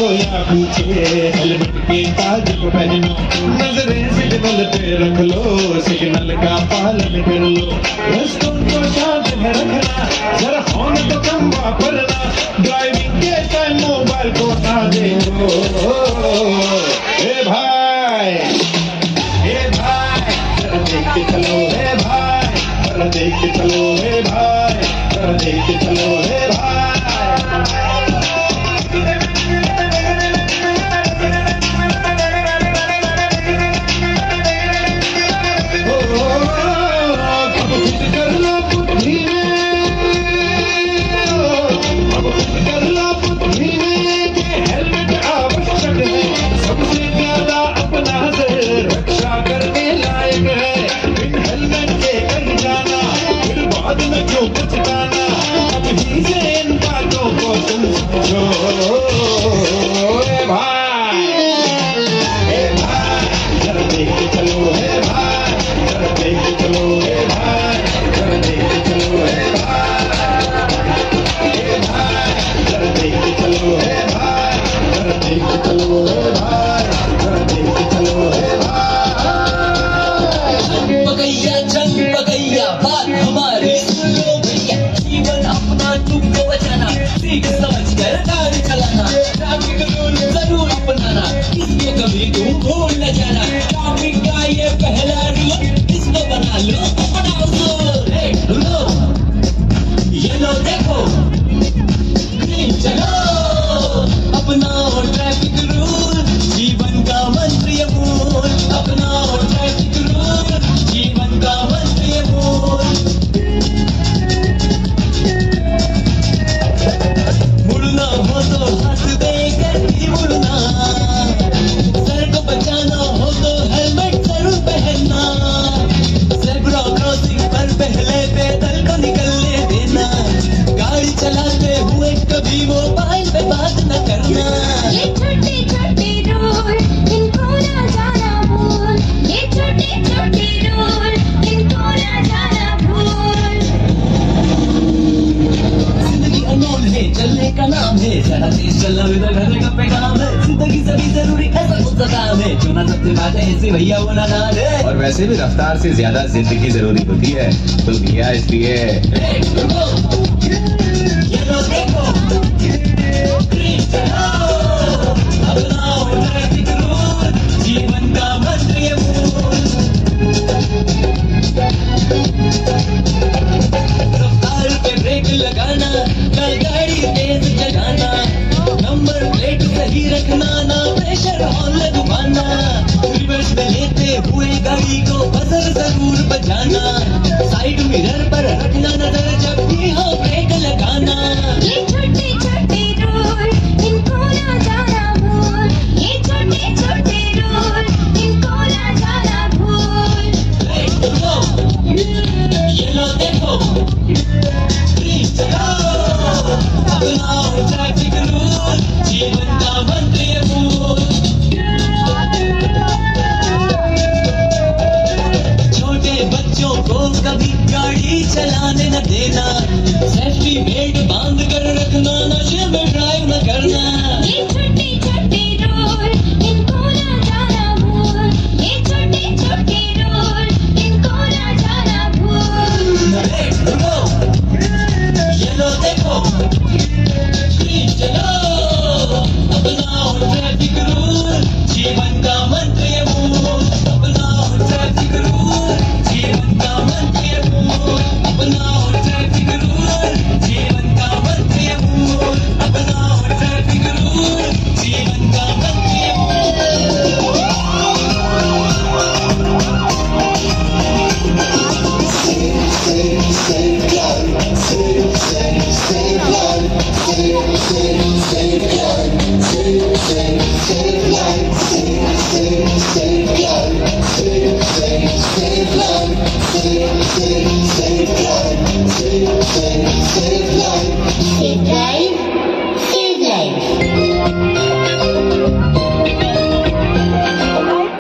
हो या पीछे हेलमेट के ताज को पहनो, नजरें सिग्नल पे रख लो, सिग्नल का पालन कर लो, रस्तों को शांत में रखना, जरा हॉर्न तो कम वापरना, ड्राइविंग के टाइम मोबाइल को ना देखो। ए भाई जरा देख के चलो, ए भाई जरा देख के चलो, ए भाई जरा देख के चलो, ए भाई। कभी तुम भूल न जाना, ट्रैफिक का ये पहला रूल, इसको बना लो अपना उसूल। लो ये लो देखो, चलो अपनाओ ट्रैफिक रूल, जीवन का मंत्र ये मूल, अपनाओ ट्रैफिक रूल, जीवन का मंत्र ये मूल। मुड़ना हो तो हाथ देकर ही मुड़ना, सर को बचाना हो तो हेलमेट जरूर पहनना, ज़ेब्रा क्रॉसिंग पर पहले पैदल को निकलने देना, गाड़ी चलाते हुए कभी मोबाइल पे बात न करना। ये छोटे छोटे रूल इनको ना जाना भूल, ये छोटे छोटे रूल इनको ना जाना भूल। जिंदगी अनमोल है, चलने का नाम है, ज़रा तेज चलना इधर घर का पैगाम है, जिंदगी सभी जरूरी ऐसा कुछ काम है, जो ना सबसे बात है ऐसे भैया वो ना नाम है। और वैसे भी रफ्तार से ज्यादा जिंदगी जरूरी होती है, तो भैया इसलिए ये लो देखो, अपनाओ ट्रैफिक रूल, जीवन का मंत्र ये मूल। रफ्तार पे ब्रेक लगाना, ना गाड़ी तेज चलाना, नंबर प्लेट सही रखना, ना प्रेशर हॉर्न लगवाना, रिवर्स में लेते हुए गाड़ी को बजर जरूर बजाना, साइड मिरर पर रखना नजर जब भी हो ब्रेक लगाना। ये छोटे छोटे रूल इनको ना जाना भूल, ये छोटे छोटे रूल इनको ना जाना भूल। ये लो देखो, चलो अपनाओ ट्रैफिक रूल, जीवन का मंत्र ये मूल। छोटे बच्चों को कभी गाड़ी चलाने न देना, सेफ्टी बेल्ट बांध कर